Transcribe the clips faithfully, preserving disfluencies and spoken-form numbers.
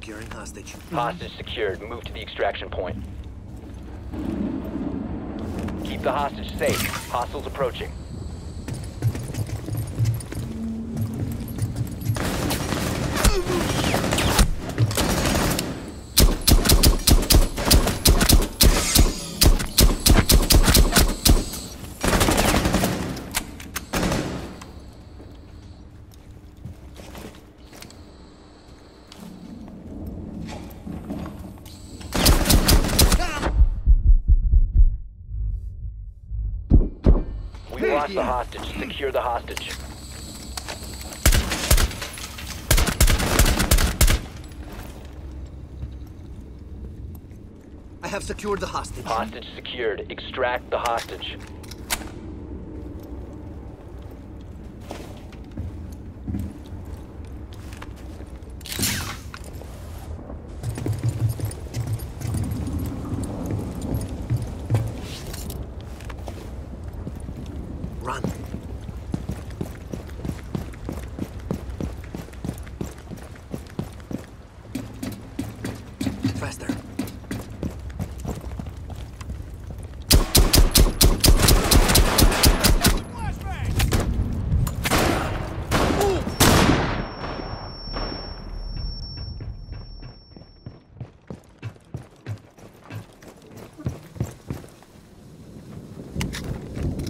Securing hostage. Hostage secured. Move to the extraction point. Keep the hostage safe. Hostiles approaching. We lost the hostage. Secure the hostage. I have secured the hostage. Hostage secured. Extract the hostage. Run. Faster.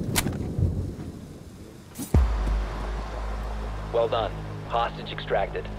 Well done. Hostage extracted.